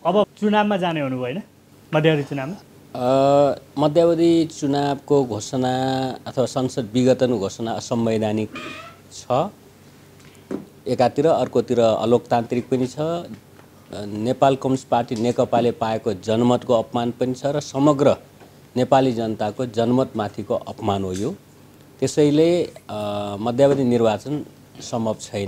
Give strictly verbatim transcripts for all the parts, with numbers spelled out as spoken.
अब चुनावमा जाने हुनुभयो हैन मध्यावधि चुनावमा मध्यावधि चुनावको घोषणा अथवा संसद विघटन घोषणा असंवैधानिक छ एकातिर, अर्कोतिर अलोकतान्त्रिक पनि छ। नेपाल कम्युनिस्ट पार्टी नेकपाले पाएको जनमतको अपमान पनि छ र समग्र नेपाली जनताको जनमतमाथिको अपमान हो यो। त्यसैले मध्यावधि निर्वाचन सम्भव छैन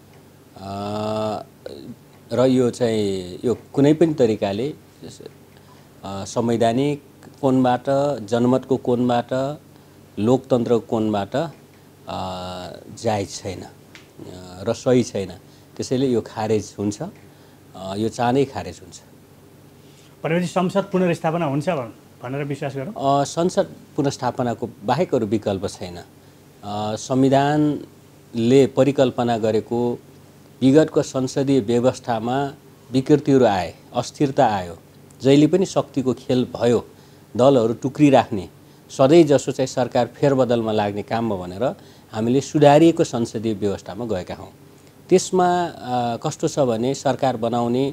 र यो चाहिँ यो कुनै पनि तरिकाले संवैधानिक कोणबाट, जनमतको कोणबाट, लोकतन्त्रको कोणबाट जायज छैन र सही छैन। त्यसैले यो खारेज हुन्छ, यो चाँडै खारेज हुन्छ। भनेपछि संसद पुनर्स्थापना हुन्छ भनेर विश्वास गरौँ? संसद पुनर्स्थापनाको बाहेक अरू विकल्प छैन। संविधानले परिकल्पना गरेको विगतको संसदीय व्यवस्थामा विकृतिहरू आए, अस्थिरता आयो, जहिले पनि शक्तिको खेल भयो, दलहरू टुक्रिराख्ने, सधैँ जसो चाहिँ सरकार फेरबदलमा लाग्ने काममा भनेर हामीले सुधारिएको संसदीय व्यवस्थामा गएका हौँ। त्यसमा कस्तो छ भने सरकार बनाउने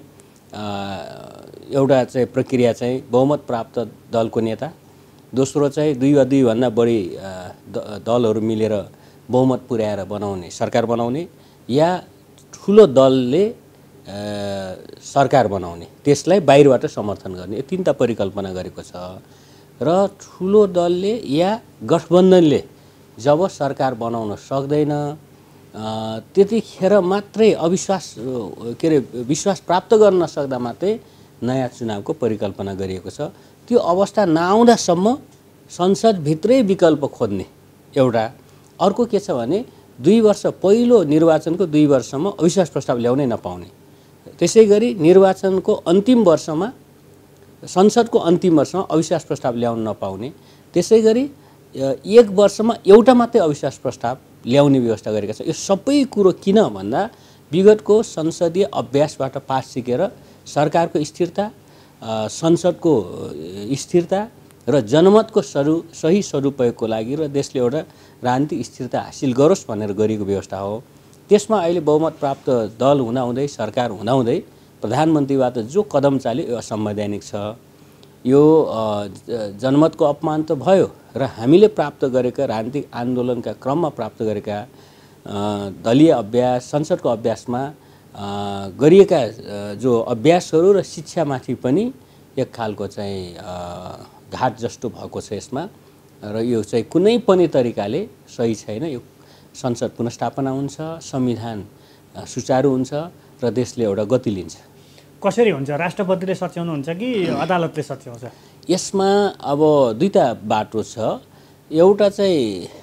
एउटा चाहिँ प्रक्रिया चाहिँ बहुमत प्राप्त दलको नेता, दोस्रो चाहिँ दुई वा दुईभन्दा बढी दलहरू मिलेर बहुमत पुर्याएर बनाउने सरकार बनाउने, या ठुलो दलले सरकार बनाउने, त्यसलाई बाहिरबाट समर्थन गर्ने, यो तीनटा परिकल्पना गरेको छ। र ठुलो दलले या गठबन्धनले जब सरकार बनाउन सक्दैन त्यतिखेर मात्रै अविश्वास के अरे विश्वास प्राप्त गर्न नसक्दा मात्रै नयाँ चुनावको परिकल्पना गरिएको छ। त्यो अवस्था नआउँदासम्म संसदभित्रै विकल्प खोज्ने एउटा। अर्को के छ भने दुई वर्ष पहिलो निर्वाचनको दुई वर्षमा अविश्वास प्रस्ताव ल्याउनै नपाउने। त्यसै गरी निर्वाचनको अन्तिम वर्षमा, संसदको अन्तिम वर्षमा अविश्वास प्रस्ताव ल्याउन नपाउने। त्यसै गरी एक वर्षमा एउटा मात्रै अविश्वास प्रस्ताव ल्याउने व्यवस्था गरेका छ। यो सबै कुरो किन भन्दा विगतको संसदीय अभ्यासबाट पाठ सिकेर सरकारको स्थिरता, संसदको स्थिरता र जनमतको सरु सही सदुपयोगको लागि र देशले एउटा राजनीतिक स्थिरता हासिल गरोस् भनेर गरिएको व्यवस्था हो। त्यसमा अहिले बहुमत प्राप्त दल हुँदाहुँदै, सरकार हुँदाहुँदै प्रधानमन्त्रीबाट जो कदम चाल्यो यो असंवैधानिक छ। यो जनमतको अपमान त भयो र हामीले प्राप्त गरेका राजनीतिक आन्दोलनका क्रममा प्राप्त गरेका दलीय अभ्यास, संसदको अभ्यासमा गरिएका जो अभ्यासहरू र शिक्षामाथि पनि एक खालको चाहिँ घाट जस्तो भएको छ यसमा। र यो चाहिँ कुनै पनि तरिकाले सही छैन। यो संसद पुनर्स्थापना हुन्छ, संविधान सुचारू हुन्छ र देशले एउटा गति लिन्छ। कसरी हुन्छ? राष्ट्रपतिले सच्याउनुहुन्छ कि अदालतले सच्याउँछ? यसमा अब दुईटा बाटो छ। एउटा चाहिँ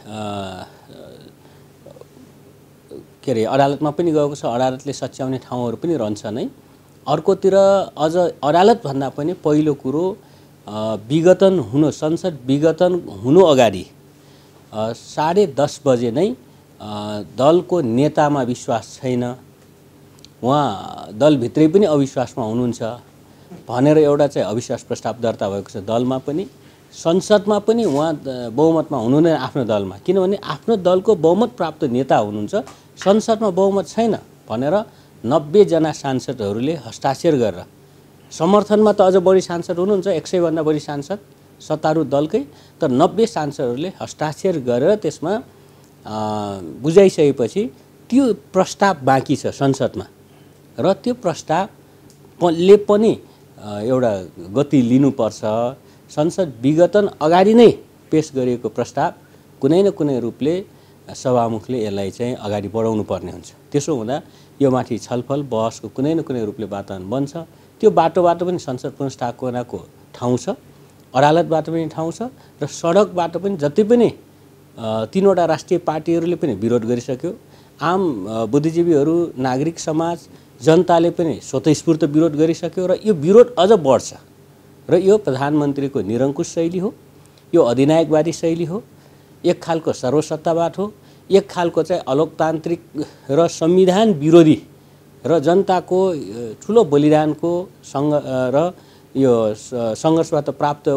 के अरे अदालतमा पनि गएको छ, अदालतले सच्याउने ठाउँहरू पनि रहन्छ नै। अर्कोतिर अझ अदालतभन्दा पनि पहिलो कुरो विघटन हुनु, संसद विघटन हुनु अगाडि साढे दस बजे नै दलको नेतामा विश्वास छैन, उहाँ दलभित्रै पनि अविश्वासमा हुनुहुन्छ भनेर एउटा चाहिँ अविश्वास प्रस्ताव दर्ता भएको छ दलमा पनि, संसदमा पनि उहाँ बहुमतमा हुनुहुँदैन आफ्नो दलमा, किनभने आफ्नो दलको बहुमत प्राप्त नेता हुनुहुन्छ, संसदमा बहुमत छैन भनेर नब्बे जना सांसदहरूले हस्ताक्षर गरेर, समर्थनमा त अझ बढी सांसद हुनुहुन्छ, एक सय भन्दा बढी सांसद सत्तारूढ दलकै, तर नब्बे सांसदहरूले हस्ताक्षर गरेर त्यसमा बुझाइसकेपछि त्यो प्रस्ताव बाँकी छ संसदमा र त्यो प्रस्तावले पनि एउटा गति लिनुपर्छ। संसद विघटन अगाडि नै पेश गरिएको प्रस्ताव कुनै न कुनै रूपले सभामुखले यसलाई चाहिँ अगाडि बढाउनु पर्ने हुन्छ। त्यसो हुँदा यो माथि छलफल बहसको कुनै न कुनै रूपले वातावरण बन्छ। त्यो बाटोबाट पनि संसद पुनर्स्थापनाको ठाउँ छ, अदालतबाट पनि ठाउँ छ र सडकबाट पनि जति पनि तीनवटा राष्ट्रिय पार्टीहरूले पनि विरोध गरिसक्यो, आम बुद्धिजीवीहरू, नागरिक समाज, जनताले पनि स्वतःस्फूर्त विरोध गरिसक्यो र यो विरोध अझ बढ्छ। र यो प्रधानमन्त्रीको निरङ्कुश शैली हो, यो अधिनायकवादी शैली हो, एक खालको सर्वसत्तावाद हो, एक खालको चाहिँ अलोकतान्त्रिक र संविधान विरोधी र जनताको ठुलो बलिदानको सङ्घ र यो सङ्घर्षबाट प्राप्त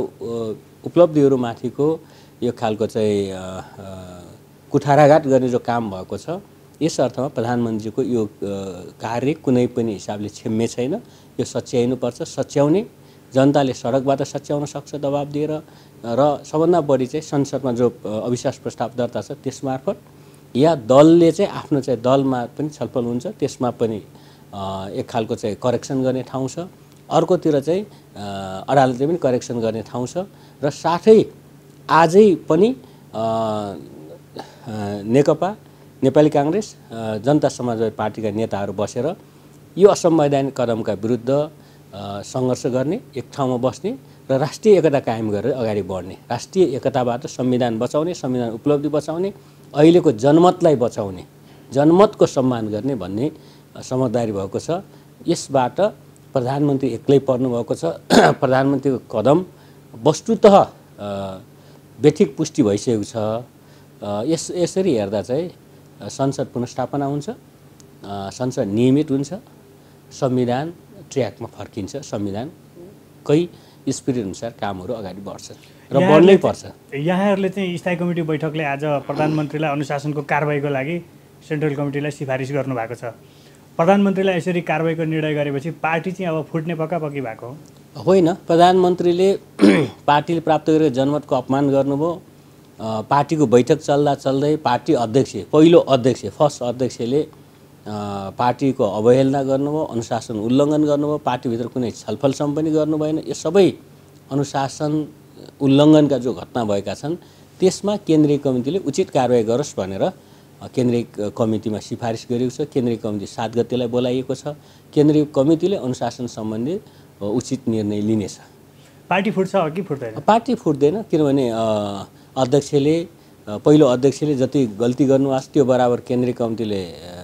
उपलब्धिहरूमाथिको यो खालको चाहिँ कुठाराघात गर्ने जो काम भएको छ, यस अर्थमा प्रधानमन्त्रीको यो कार्य कुनै पनि हिसाबले क्षम्य छैन। यो सच्याइनुपर्छ, सच्याउने जनताले सडकबाट सच्याउन सक्छ दबाब दिएर र सबभन्दा बढी चाहिँ संसदमा जो अविश्वास प्रस्ताव दर्ता छ त्यसमार्फत या दलले चाहिँ आफ्नो चाहिँ दलमा पनि छलफल हुन्छ, त्यसमा पनि एक खालको चाहिँ करेक्सन गर्ने ठाउँ छ, अर्कोतिर चाहिँ अदालतले पनि करेक्सन गर्ने ठाउँ छ र साथै आजै पनि नेकपा, नेपाली काङ्ग्रेस, जनता समाजवादी पार्टीका नेताहरू बसेर यो असंवैधानिक कदमका विरुद्ध सङ्घर्ष गर्ने, एक ठाउँमा बस्ने र राष्ट्रिय एकता कायम गरेर अगाडि बढ्ने, राष्ट्रिय एकताबाट संविधान बचाउने, संविधान उपलब्धि बचाउने, अहिलेको जनमतलाई बचाउने, जनमतको सम्मान गर्ने भन्ने समझदारी भएको छ। यसबाट प्रधानमन्त्री एक्लै पर्नुभएको छ। प्रधानमन्त्रीको कदम वस्तुतः बेठिक पुष्टि भइसकेको छ। यस यसरी हेर्दा चाहिँ संसद पुनर्स्थापना हुन्छ, संसद नियमित हुन्छ, संविधान ट्र्याकमा फर्किन्छ, संविधानकै स्पिरिट अनुसार कामहरू अगाडि बढ्छ र बढ्नै पर्छ। यहाँहरूले चाहिँ स्थायी कमिटी बैठकले आज प्रधानमन्त्रीलाई अनुशासनको कारबाहीको लागि सेन्ट्रल कमिटीलाई सिफारिस गर्नुभएको छ। प्रधानमन्त्रीलाई यसरी कारबाहीको निर्णय गरेपछि पार्टी चाहिँ अब फुट्ने पक्कापक्की भएको हो? होइन, प्रधानमन्त्रीले पार्टीले प्राप्त गरेको जनमतको अपमान गर्नुभयो। पार्टीको बैठक चल्दा चल्दै पार्टी अध्यक्ष, पहिलो अध्यक्ष, फर्स्ट अध्यक्षले पार्टीको अवहेलना गर्नुभयो, अनुशासन उल्लङ्घन गर्नुभयो, पार्टीभित्र कुनै छलफलसम्म पनि गर्नु भएन। यो सबै अनुशासन उल्लङ्घनका जो घटना भएका छन् त्यसमा केन्द्रीय कमिटीले उचित कारबाही गरोस् भनेर केन्द्रीय कमिटीमा सिफारिस गरेको छ। केन्द्रीय कमिटी सात गतेलाई बोलाइएको छ। केन्द्रीय कमिटीले अनुशासन सम्बन्धी उचित निर्णय लिनेछ। पार्टी फुट्छ कि फुट्दैन? पार्टी फुट्दैन, किनभने अध्यक्षले, पहिलो अध्यक्षले जति गल्ती गर्नुभएको छ त्यो बराबर केन्द्रीय कमिटीले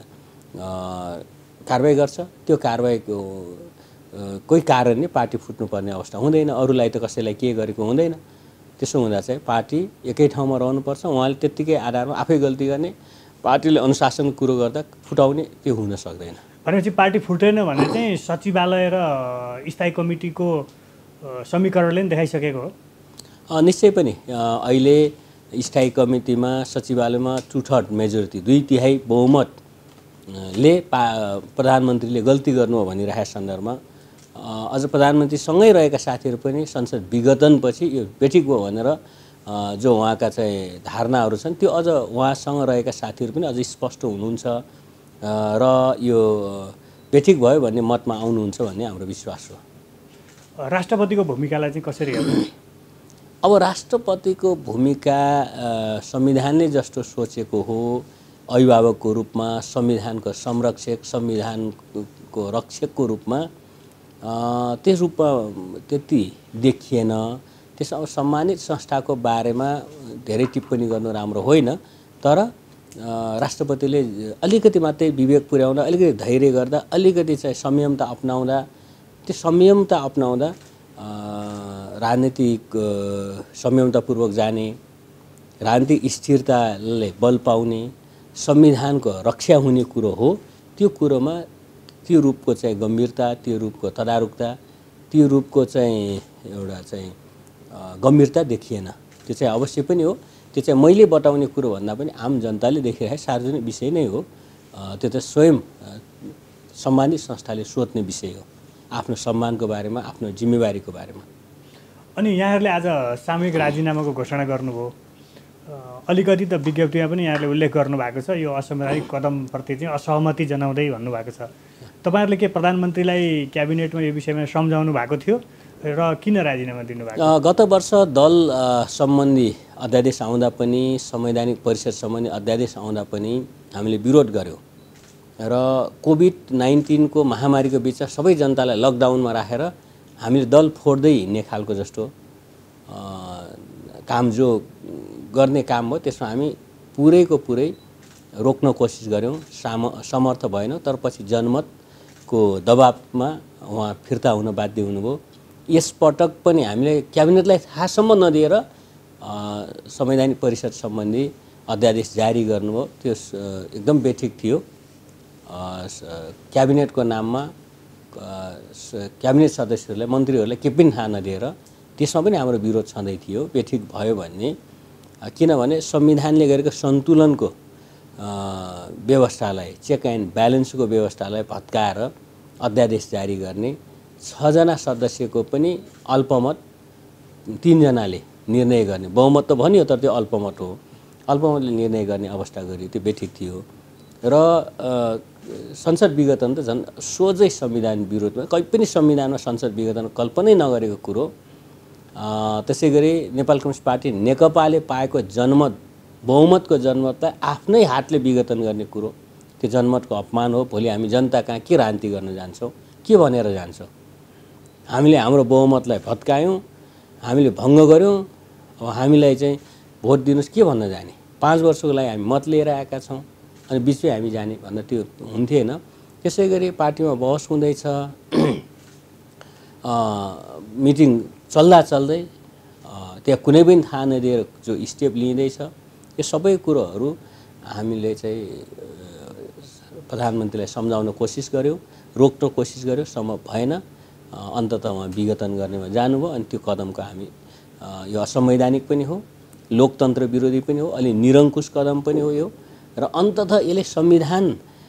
कारबाही गर्छ। त्यो कारबाहीको कोही कारणले पार्टी फुट्नुपर्ने अवस्था हुँदैन। अरूलाई त कसैलाई के गरेको हुँदैन। त्यसो हुँदा चाहिँ पार्टी एकै ठाउँमा रहनुपर्छ। उहाँले त्यत्तिकै आधारमा आफै गल्ती गर्ने, पार्टीले अनुशासन कुरो गर्दा फुटाउने, त्यो हुन सक्दैन। भनेपछि पार्टी फुटेन भने चाहिँ सचिवालय र स्थायी कमिटीको समीकरणले पनि देखाइसकेको हो? निश्चय पनि अहिले स्थायी कमिटीमा, सचिवालयमा टु थर्ड मेजोरिटी, दुई तिहाई बहुमतले पा प्रधानमन्त्रीले गल्ती गर्नु हो भनिरहेको सन्दर्भमा अझ प्रधानमन्त्रीसँगै रहेका साथीहरू पनि संसद विघटनपछि यो बेठिक भयो भनेर जो उहाँका चाहिँ धारणाहरू छन् त्यो अझ उहाँसँग रहेका साथीहरू पनि अझ स्पष्ट हुनुहुन्छ र यो बेठिक भयो भन्ने मतमा आउनुहुन्छ भन्ने हाम्रो विश्वास हो। राष्ट्रपतिको भूमिकालाई चाहिँ कसरी हेर्नु? अब राष्ट्रपतिको भूमिका संविधानले जस्तो सोचेको हो, अभिभावकको रूपमा, संविधानको संरक्षक, संविधानको रक्षकको रूपमा त्यस रूपमा त्यति देखिएन। त्यस अब सम्मानित संस्थाको बारेमा धेरै टिप्पणी गर्नु राम्रो होइन, तर राष्ट्रपतिले अलिकति मात्रै विवेक पुर्याउँदा, अलिकति धैर्य गर्दा, अलिकति चाहिँ संयमता अपनाउँदा, त्यो संयमता अपनाउँदा राजनीतिक संयमतापूर्वक जाने, राजनीतिक स्थिरताले बल पाउने, संविधानको रक्षा हुने कुरो हो। त्यो कुरोमा त्यो रूपको चाहिँ गम्भीरता, त्यो रूपको तदारुकता, त्यो रूपको चाहिँ एउटा चाहिँ गम्भीरता देखिएन। त्यो चाहिँ अवश्य पनि हो। त्यो चाहिँ मैले बताउने कुरो भन्दा पनि आम जनताले देखिरहेको सार्वजनिक विषय नै हो। त्यो त स्वयं सम्मानित संस्थाले सोध्ने विषय हो, आफ्नो सम्मानको बारेमा, आफ्नो जिम्मेवारीको बारेमा। अनि यहाँहरूले आज सामूहिक राजीनामाको घोषणा गर्नुभयो। अलिकति त विज्ञप्तिमा पनि यहाँले उल्लेख गर्नुभएको छ, यो असंवैधानिक कदमप्रति चाहिँ असहमति जनाउँदै भन्नुभएको छ। तपाईँहरूले के प्रधानमन्त्रीलाई क्याबिनेटमा यो विषयमा सम्झाउनु भएको थियो र किन राजीनामा दिनुभएको? गत वर्ष दल सम्बन्धी अध्यादेश आउँदा पनि, संवैधानिक परिषद सम्बन्धी अध्यादेश आउँदा पनि हामीले विरोध गर्यौँ र कोभिड नाइन्टिनको महामारीको बिचमा सबै जनतालाई लकडाउनमा राखेर हामीले दल फोड्दै हिँड्ने खालको जस्तो काम जो गर्ने काम हो त्यसमा हामी पुरैको पुरै रोक्न कोसिस गर्यौँ, साम समर्थ भएनौँ। तर पछि जनमतको दबावमा उहाँ फिर्ता हुन बाध्य हुनुभयो। यसपटक पनि हामीले क्याबिनेटलाई थाहासम्म नदिएर संवैधानिक परिषद सम्बन्धी अध्यादेश जारी गर्नुभयो। त्यो एकदम बेठिक थियो। क्याबिनेटको नाममा क्याबिनेट सदस्यहरूलाई, मन्त्रीहरूलाई के पनि थाहा नदिएर त्यसमा पनि हाम्रो विरोध छँदै थियो। बेठिक भयो भन्ने, किनभने संविधानले गरेको सन्तुलनको व्यवस्थालाई चेक एन्ड ब्यालेन्सको व्यवस्थालाई भत्काएर अध्यादेश जारी गर्ने, छजना सदस्यको पनि अल्पमत तीनजनाले निर्णय गर्ने, बहुमत त भनियो तर त्यो अल्पमत हो, अल्पमतले निर्णय गर्ने अवस्था गरियो, त्यो बेठिक थियो। र संसद विघटन त झन् सोझै संविधान विरोधमा, कहीँ पनि संविधानमा संसद विघटन कल्पनै नगरेको कुरो। त्यसै गरी नेपाल कम्युनिस्ट पार्टी नेकपाले पाएको जनमत, बहुमतको जनमतलाई आफ्नै हातले विघटन गर्ने कुरो, त्यो जनमतको अपमान हो। भोलि हामी जनता कहाँ के रान्ति गर्न जान्छौँ, के भनेर जान्छौँ? हामीले हाम्रो बहुमतलाई भत्कायौँ, हामीले भङ्ग गऱ्यौँ, अब हामीलाई चाहिँ भोट दिनुहोस् के भन्न जाने? पाँच वर्षको लागि हामी मत लिएर आएका छौँ, अनि बिचमै हामी जाने भन्दा त्यो हुन्थेन। त्यसै गरी पार्टीमा बहस हुँदैछ, मिटिङ चल्दा चल्दै त्यहाँ कुनै पनि थाहा नदिएर जो स्टेप लिँदैछ, यो सबै कुरोहरू हामीले चाहिँ प्रधानमन्त्रीलाई सम्झाउन कोसिस गऱ्यौँ, रोक्न कोसिस गऱ्यौँ, सम्भव भएन। अन्ततः उहाँ विघटन गर्नेमा जानुभयो। अनि त्यो कदमको हामी यो असंवैधानिक पनि हो, लोकतन्त्र विरोधी पनि हो, अलि निरङ्कुश कदम पनि हो यो। र अन्ततः यसले संविधान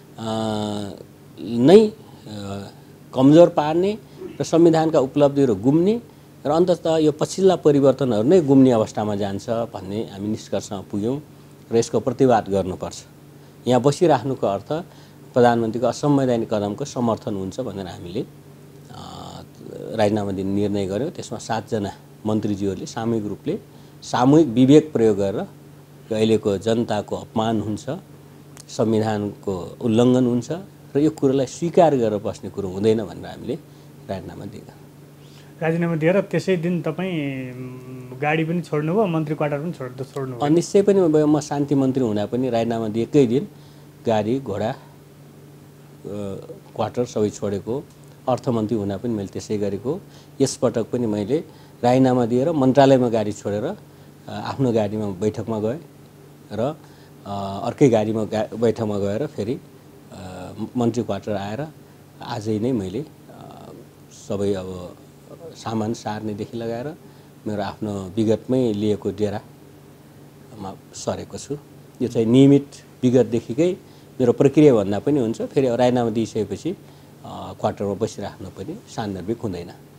नै कमजोर पार्ने र संविधानका उपलब्धिहरू गुम्ने र अन्ततः यो पछिल्ला परिवर्तनहरू नै गुम्ने अवस्थामा जान्छ भन्ने हामी निष्कर्षमा पुग्यौँ र यसको प्रतिवाद गर्नुपर्छ। यहाँ बसिराख्नुको अर्थ प्रधानमन्त्रीको असंवैधानिक कदमको समर्थन हुन्छ भनेर हामीले राजीनामा दिने निर्णय गर्यौँ। त्यसमा सातजना मन्त्रीज्यूहरूले सामूहिक रूपले सामूहिक विवेक प्रयोग गरेर अहिलेको जनताको अपमान हुन्छ, संविधानको उल्लङ्घन हुन्छ र यो कुरोलाई स्वीकार गरेर बस्ने कुरो हुँदैन भनेर हामीले राजीनामा दिएका। राजीनामा दिएर त्यसै दिन तपाईँ गाडी पनि छोड्नुभयो, मन्त्री क्वार्टर पनि छोड छोड्नुभयो? निश्चय पनि म शान्ति मन्त्री हुँदा पनि राजीनामा दिएकै दिन गाडी घोडा क्वार्टर सबै छोडेको, अर्थमन्त्री हुँदा पनि मैले त्यसै गरेको। यसपटक पनि मैले राजीनामा दिएर मन्त्रालयमा गाडी छोडेर आफ्नो गाडीमा बैठकमा गएँ र अर्कै गाडीमा गा बैठकमा गएर फेरि मन्त्री क्वार्टर आएर आजै नै मैले सबै अब सामान सार्नेदेखि लगाएर मेरो आफ्नो विगतमै लिएको डेरामा सरेको छु। यो चाहिँ नियमित विगतदेखिकै मेरो प्रक्रिया भन्दा पनि हुन्छ। फेरि राजीनामा दिइसकेपछि क्वार्टरमा बसिराख्नु पनि सान्दर्भिक हुँदैन।